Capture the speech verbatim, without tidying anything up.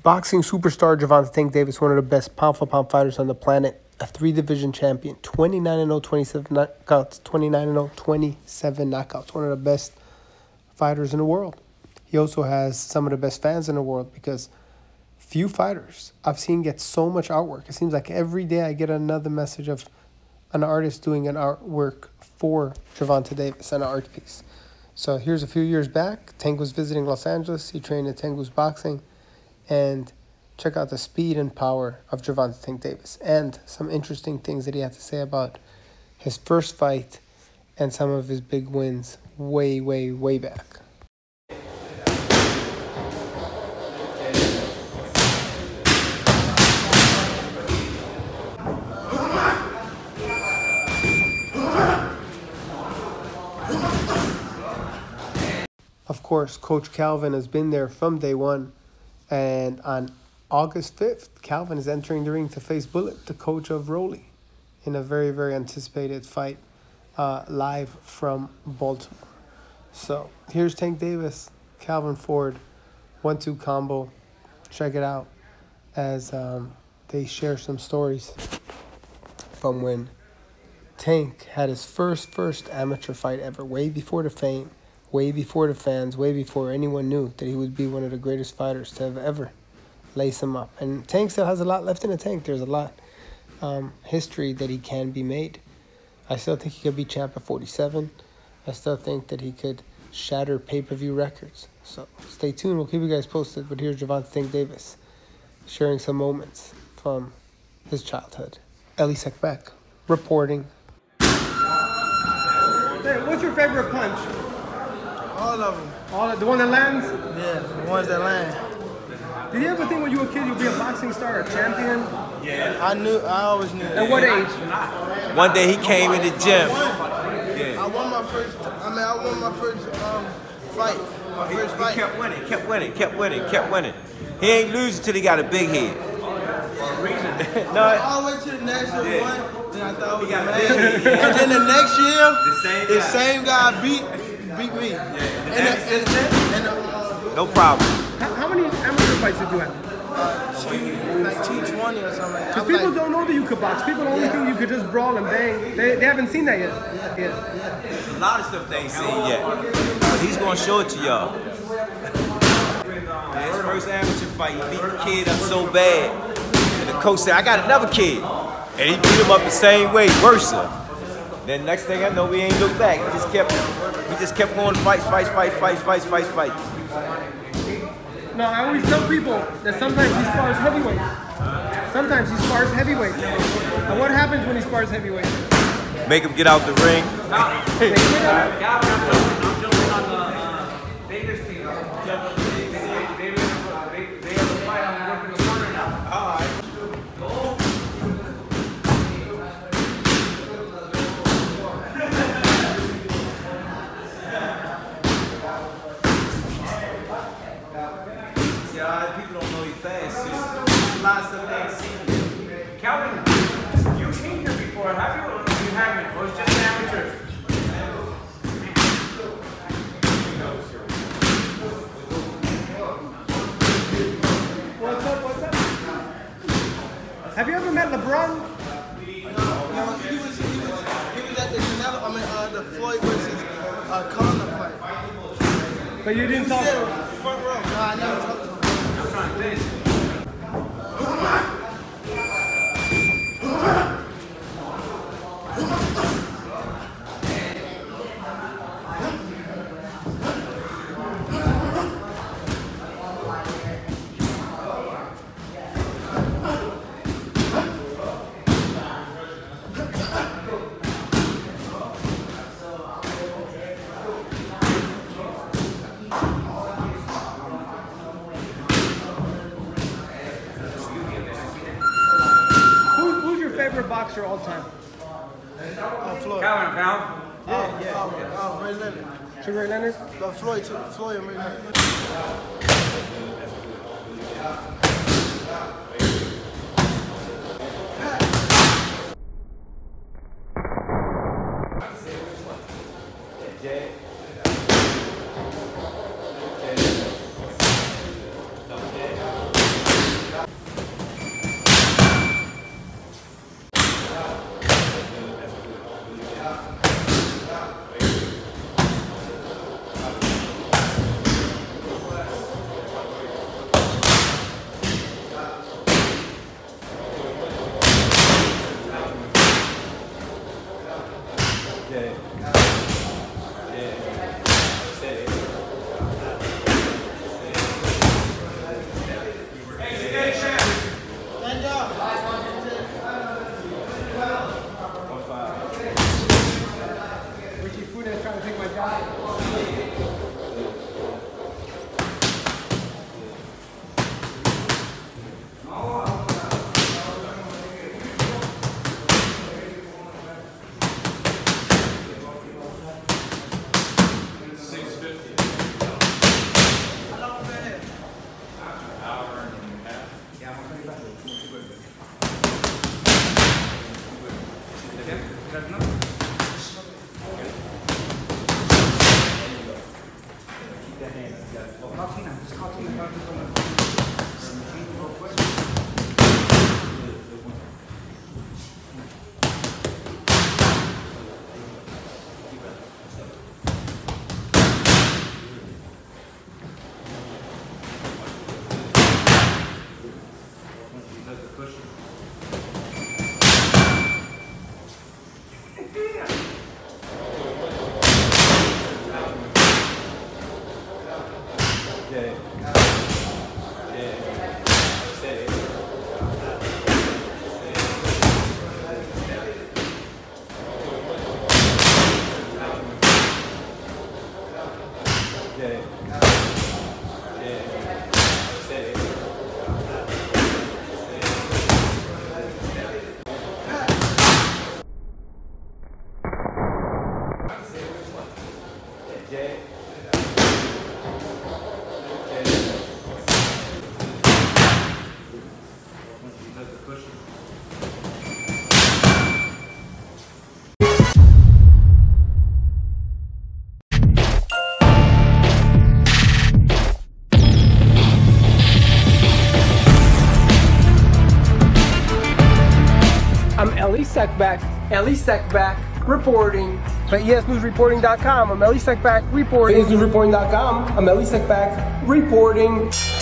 Boxing superstar Gervonta Tank Davis, one of the best pound-for-pound fighters on the planet, a three-division champion, twenty-nine and oh, twenty-seven knockouts, twenty-nine and oh, twenty-seven knockouts, one of the best fighters in the world. He also has some of the best fans in the world because few fighters I've seen get so much artwork. It seems like every day I get another message of an artist doing an artwork for Gervonta Davis, an art piece. So here's a few years back. Tank was visiting Los Angeles. He trained at Tangu's Boxing. And check out the speed and power of Gervonta Tank Davis and some interesting things that he had to say about his first fight and some of his big wins way, way, way back. Of course, Coach Calvin has been there from day one. And on August fifth, Calvin is entering the ring to face Bullet, the coach of Rolly, in a very, very anticipated fight uh, live from Baltimore. So here's Tank Davis, Calvin Ford, one two combo. Check it out as um, they share some stories from when Tank had his first, first amateur fight ever, way before the fame. Way before the fans, way before anyone knew that he would be one of the greatest fighters to have ever lace him up. And Tank still has a lot left in the tank. There's a lot um, history that he can be made. I still think he could be champ at forty-seven. I still think that he could shatter pay-per-view records. So stay tuned. We'll keep you guys posted. But here's Gervonta Tank Davis sharing some moments from his childhood. Ellie Sekbeck reporting. Hey, what's your favorite punch? All of them. All the one that lands? Yeah, the ones that land. Did you ever think when you were a kid you'd be a boxing star, a champion? Yeah. I knew. I always knew. At what age? One day he came in the gym. Yeah. I won my first. I mean, I won my first um, fight. My He, first he fight. kept winning, kept winning, kept winning, kept winning. He ain't losing till he got a big head. No. I went to the national Yeah. one, then I thought it was got a mad. big head. And then the next year, The same the guy. same guy beat beat me. Yeah. And, the, and, and, the, uh, No problem. How, how many amateur fights did you have? uh, two, like two twenty or something like that. Because I'm people like, don't know that you could box. People only Yeah. think you could just brawl and bang. They, they haven't seen that yet. Yeah. Yeah. Yeah. A lot of stuff they ain't seen yet. But he's gonna show it to y'all. Yeah, his first amateur fight, he beat the kid up so bad. And the coach said, I got another kid. And he beat him up the same way, worse. Then next thing I know, we ain't looked back. We just kept we just kept going fights, fights, fights, fights, fights, fights, fights. No, I always tell people that sometimes he spars heavyweight. Sometimes he spars heavyweight. And what happens when he spars heavyweight? Make him get out the ring. They get out. People don't know he fast. There's a lot of stuff they ain't seen. Calvin, you came here before, have you? Or you haven't? Or it's just amateurs? What's up, what's up? Have you ever met LeBron? No, he was, he was, he was at the Canelo, I mean, uh, the Floyd versus uh, Conor fight. But you didn't He talk. said front row. No, I never talked to him. Who, who's your favorite boxer all time? Uh, Floyd. Calvin, Calvin. Yeah, yeah. Uh, uh, Ray Leonard. Sugar Ray Leonard? But Floyd too. Floyd and Ray Leonard. Sekback, Ellie Sekback, reporting for E S News Reporting dot com. I'm Ellie Sekback reporting. E S News Reporting dot com. I'm Ellie Sekback reporting.